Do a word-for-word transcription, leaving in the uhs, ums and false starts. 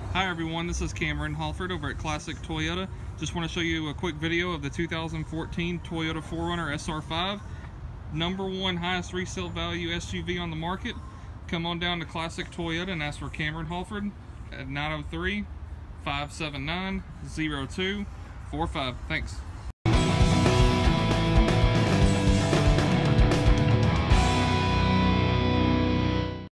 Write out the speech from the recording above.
Hi everyone, this is Cameron Halford over at Classic Toyota. Just want to show you a quick video of the two thousand fourteen Toyota four runner S R five. Number one highest resale value S U V on the market. Come on down to Classic Toyota and ask for Cameron Halford at nine oh three, five seven nine, oh two four five. Thanks.